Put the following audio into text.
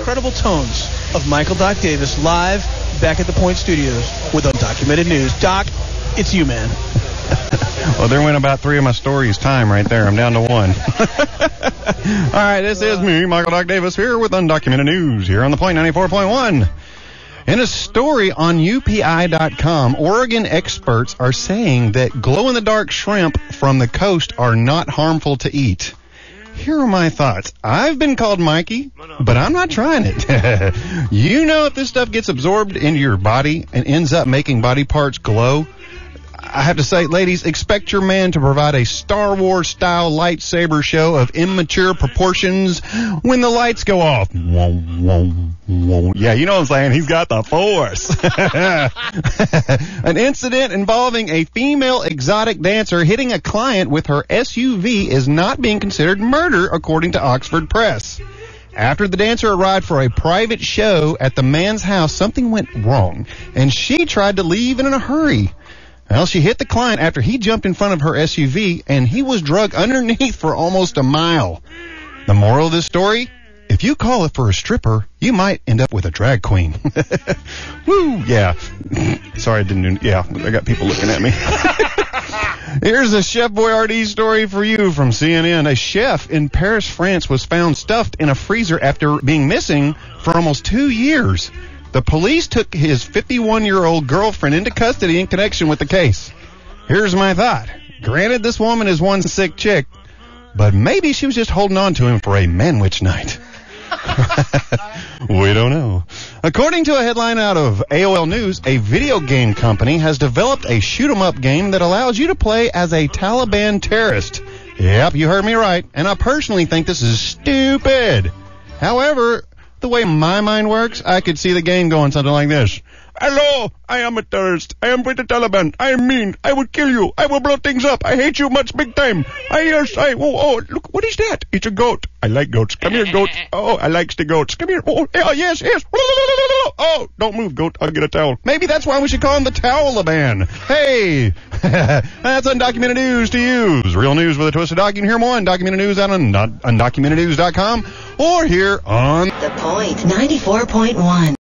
incredible tones of Michael Doc Davis live back at the Point Studios with Undocumented News. Doc, it's you, man. Well, there went about 3 of my stories' time right there. I'm down to 1. All right, this is me, Michael Doc Davis, here with Undocumented News here on the Point 94.1. In a story on UPI.com, Oregon experts are saying that glow-in-the-dark shrimp from the coast are not harmful to eat. Here are my thoughts. I've been called Mikey, but I'm not trying it. You know, if this stuff gets absorbed into your body and ends up making body parts glow, I have to say, ladies, expect your man to provide a Star Wars-style lightsaber show of immature proportions when the lights go off. Yeah, you know what I'm saying? He's got the Force. An incident involving a female exotic dancer hitting a client with her SUV is not being considered murder, according to Oxford Press. After the dancer arrived for a private show at the man's house, something went wrong, and she tried to leave in a hurry. Well, she hit the client after he jumped in front of her SUV, and he was dragged underneath for almost a mile. The moral of this story? If you call it for a stripper, you might end up with a drag queen. Woo, yeah. Sorry, I didn't do, yeah, I got people looking at me. Here's a Chef Boyardee story for you from CNN. A chef in Paris, France was found stuffed in a freezer after being missing for almost 2 years. The police took his 51-year-old girlfriend into custody in connection with the case. Here's my thought. Granted, this woman is one sick chick, but maybe she was just holding on to him for a manwich night. We don't know. According to a headline out of AOL News, a video game company has developed a shoot-'em-up game that allows you to play as a Taliban terrorist. Yep, you heard me right, and I personally think this is stupid. However, the way my mind works, I could see the game going something like this. Hello, I am a terrorist. I am with the Taliban. I am mean. I will kill you. I will blow things up. I hate you much big time. Oh, look, what is that? It's a goat. I like goats. Come here, goat. Oh, I likes the goats. Come here. Oh, yes. Oh, don't move, goat. I'll get a towel. Maybe that's why we should call him the Towel-a-ban. Hey, that's Undocumented News to use. Real news with a twist of doc. You can hear more on Undocumented News on undocumentednews.com or here on The Point 94.1.